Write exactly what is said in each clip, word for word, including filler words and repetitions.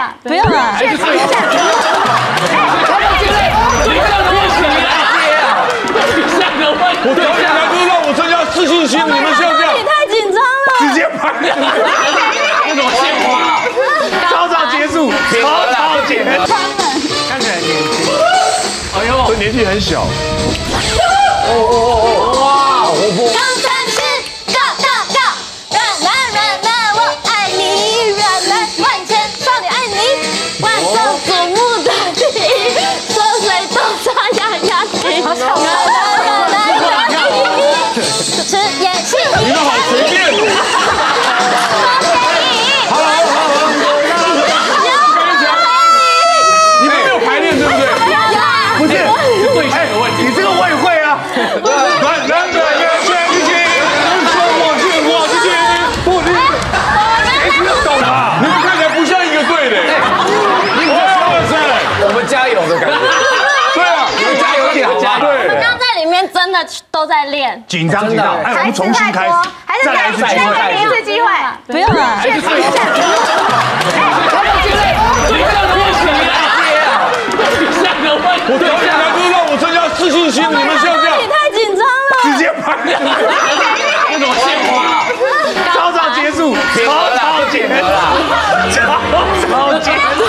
下，不用了。 现场一下。他们现在你这样不行啊！下个问题， 我表演来就是让我增加自信心，你们像这样， 你太紧张了， 直接拍， 那种鲜花， 草草结束，草草结束。 看起来年轻。 哎呦， 这年纪很小。 哦哦哦哦，哇，活泼。 刚才是 go go go， 软软软软我爱你，软软万千少女爱你，万众瞩目的第一，说谁都这样压低。好吵吃演戏， 你们好随便。好了好了好了，你们没有排练对不对？不是， 对象有问题。 你这个我也会啊。来来来，先一起，说我是我是姐姐，不你，谁听得懂啊？你们看起来不像一个队的。哇塞， 我们加油的感觉。 对啊， 你们加油点好吗？ 对。 刚在里面真的都在练， 紧张紧张，哎，我们重新开始，再来一次机会， 一次机会， 不用了。 现场一下。 他们现在你这样不行啊！下个问题， 我表演来就是让我增加自信心，你们像这样， 你太紧张了， 直接拍， 那种鲜花， 草草结束，草草结束，草草结束。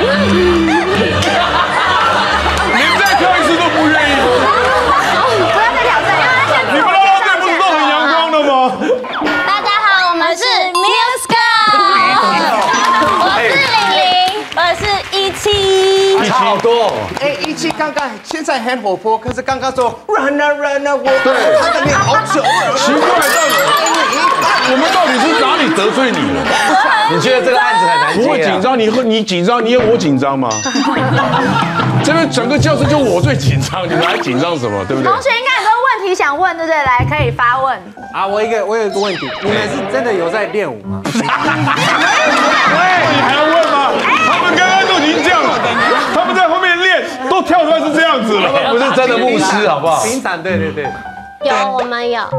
连再跳一次都不愿意。 不要再挑战了， 你们啦啦队不是都很阳光的吗？ 大家好，我们是 Musco， 我是玲玲，我是一七， 差好多。 哎，一期刚刚现在很活泼，可是刚刚说 run 啊 run 啊，我他在练好久了。 奇怪，到底我们到底是哪里得罪你了？ 你觉得这个案子很难接？ 不会紧张，你会你紧张，你有我紧张吗？这边整个教室就我最紧张，你们还紧张什么？对不对？ 同学应该很多问题想问，对不对？来，可以发问。 啊，我一个我有一个问题，你们是真的有在练舞吗？ 喂，你还要问吗？他们刚刚都已经这样了，他们在后面练，都跳出来是这样子了。 不是真的牧师，好不好？ 平常对对对。 有我们有。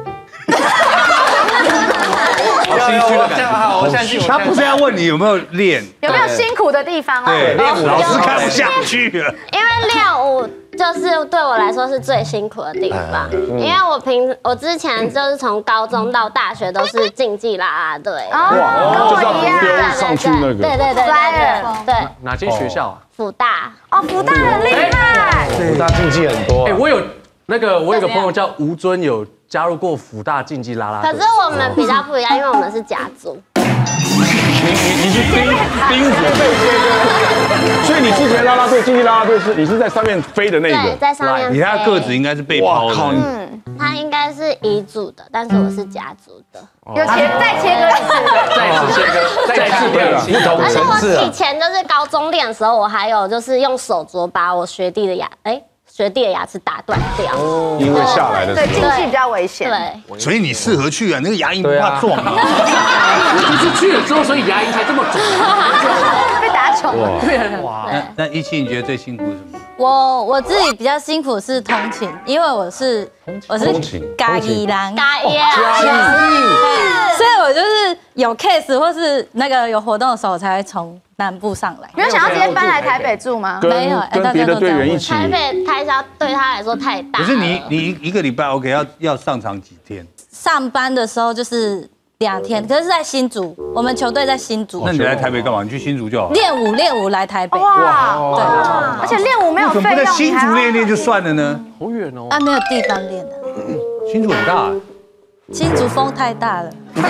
好心虚的感觉。我相信他不是要问你有没有练， 有没有辛苦的地方啊？ 对， 练舞老师看不下去了。 因为练舞就是对我来说是最辛苦的地方，因为我平我之前就是从高中到大学都是竞技啦啦队， 哦，跟我一样。 丢上去那个， 对对对对对， 哪间学校啊？ 辅大。 哦，福大很厉害。 福大竞技很多。哎，我有那个我有个朋友叫吴尊，有加入过辅大竞技啦啦队。 可是我们比较不一样，因为我们是甲组。 你你你是钉钉子，所以你之前啦啦队竞技啦啦队是你是在上面飞的那对， 个， 在上面飞。 你看他个子应该是被抛的。 嗯，他应该是乙组的，但是我是甲组的。 有切再切割一次， 再一次切割，再一次练不同而且层次啊我以。前就是高中练的时候，我还有就是用手镯把我学弟的牙，哎，学弟的牙齿打断掉。 因为下来的对， 时候， 竞技比较危险。 对， 所以你适合去啊，那个牙龈不怕撞啊。 就是去了之后，所以牙龈才这么肿。 被打肿。 哇，那那一期你觉得最辛苦是什么？ 我我自己比较辛苦是通勤，因为我是我是咖喱狼， 嘎耶， 所以我就是有 case 或是那个有活动的时候，我才会从南部上来。 你有想要直接搬来台北住吗？ 没有跟跟别的队员一起， 台北开销对他来说太大。 可是你你一个礼拜 OK 要要上场几天？ 上班的时候就是两天，可是是在新竹，我们球队在新竹那。你来台北干嘛？你去新竹就好了。 练舞练舞来台北， 哇， 对， 而且练舞没有为什么不在费用， 新竹练练就算了呢？ 好远哦。 啊没有地方练的， 新竹很大。 新竹风太大了。 你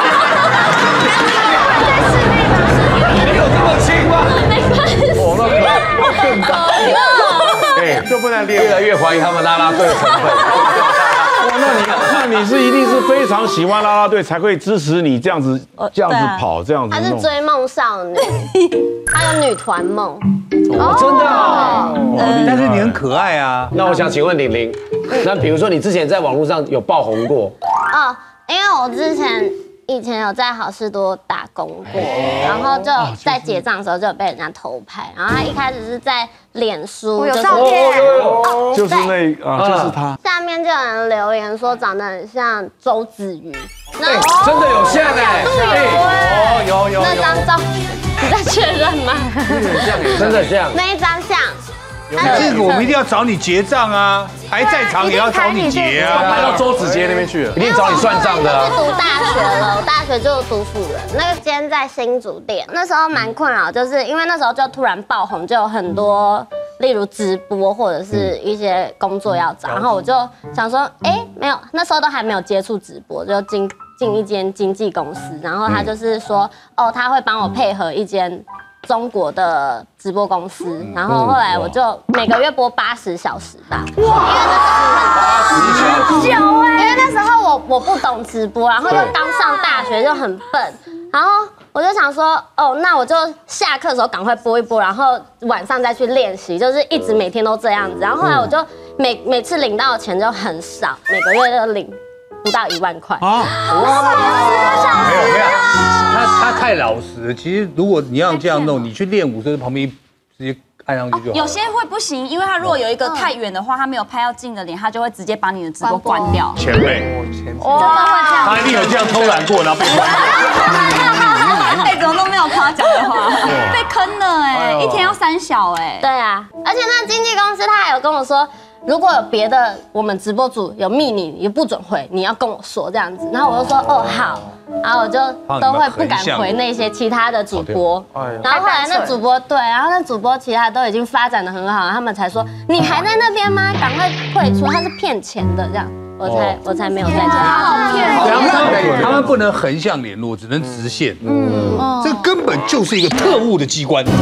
有这么轻吗？哦，那更大。 哎， 就不能练。 越来越怀疑他们啦啦队的成分。 哇，那你那你是一定是非常喜欢啦啦队才会支持你这样子这样子跑这样子她是弄。 追梦少女，她有女团梦。 哦，真的啊。 但是你很可爱啊。 那我想请问玲玲，那比如说你之前在网络上有爆红过， 哦，因为我之前以前有在好事多打工过，然后就在结账的时候就有被人家偷拍，然后他一开始是在脸书， 我有就是照片， 就是那啊，就是他。 下面就有人留言说长得很像周子瑜，那真的有像哎。 有哎， 有有那张照你在确认吗？ 真的像。 那一张像。 这个我们一定要找你结账啊，还在场也要找你结啊。 搬到周子杰那边去了， 一定找你算账的。 我是读大学了，我大学就读辅仁，那个间在新竹店，那时候蛮困扰，就是因为那时候就突然爆红，就有很多。例如直播或者是一些工作要找，然后我就想说，哎，没有，那时候都还没有接触直播，就进进一间经纪公司，然后他就是说，哦，他会帮我配合一间中国的直播公司，然后后来我就每个月播八十小时吧，哇，很久哎，因为那时候我我不懂直播，然后又刚上大学就很笨，然后。我就想说，哦，那我就下课的时候赶快播一播，然后晚上再去练习，就是一直每天都这样子。然后后来我就每每次领到的钱就很少，每个月就领不到一万块。啊，哇， 没有没有，他他太老实了。其实如果你要这样弄，你去练舞，就是旁边直接按上去就好。 有些会不行，因为他如果有一个太远的话，他没有拍到近的脸，他就会直接把你的直播关掉。 前辈， 哇， 他一定有这样偷懒过，然后被关掉。 哎，怎么都没有夸奖的话，被坑了哎，一天要三小哎。 对啊，而且那经纪公司他还有跟我说，如果有别的我们直播组有密你，也不准回，你要跟我说这样子。然后我就说哦好，然后我就都会不敢回那些其他的主播。然后后来那主播对，然后那主播其他都已经发展的很好，他们才说你还在那边吗？赶快退出，他是骗钱的这样。我才我才没有在这里， 好骗人！他们不能横向联络，只能直线。嗯，这根本就是一个特务的机关。你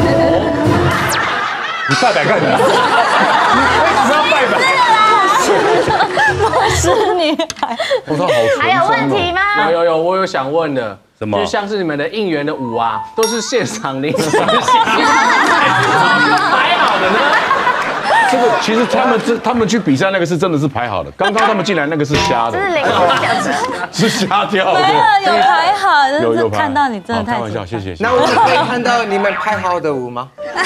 拜拜干什么？为什么要拜拜？ 我是女孩。 我说好。 还有问题吗？ 有有有，我有想问的。 什么？ 就像是你们的应援的舞啊，都是现场临时排好的呢。 这个其实他们这他们去比赛那个是真的是排好的，刚刚他们进来那个是瞎的， 这是临时是瞎跳的。 没有有排好， 有有看到你真的太开玩笑，谢谢。 那我们可以看到你们拍好的舞吗？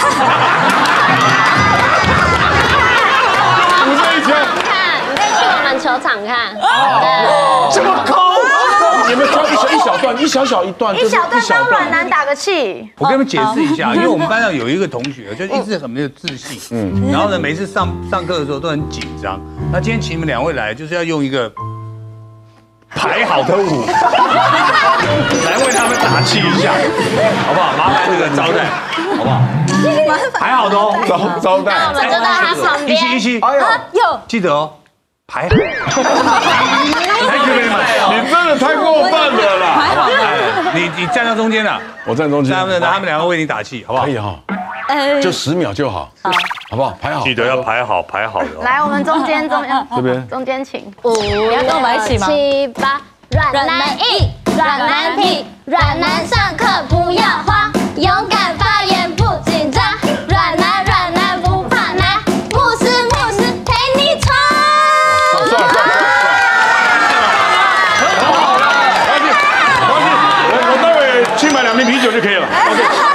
你这一跳， 看，你可以去我们球场看。 这么高。你们挑一小一小段，一小小一段， 一小段让阮南打个气。 我跟你们解释一下，因为我们班上有一个同学，就一直很没有自信，嗯，然后呢，每次上上课的时候都很紧张。那今天请你们两位来，就是要用一个排好的舞来为他们打气一下，好不好？麻烦这个招待，好不好？排好的哦， 招招待。 那我们就到他旁边。 一起一起， 哎呦， 有记得哦。排好，太可以了， 你真的太过分了啦！ 排好你你站到中间了， 我站中间， 他们他们两个为你打气，好不好？ 可以哈， 呃， 就十秒就好，好不好？排好， 记得要排好，排好的。 来，我们中间中间这边中间请。 五你要跟我们一起吗？ 七八，软男一，软男屁，软男上课不要慌，勇敢发言不紧张，软男软男不怕难，牧师牧师陪你闯。 算了算了算了，很好了，放心放心，我我待会去买两瓶啤酒就可以了。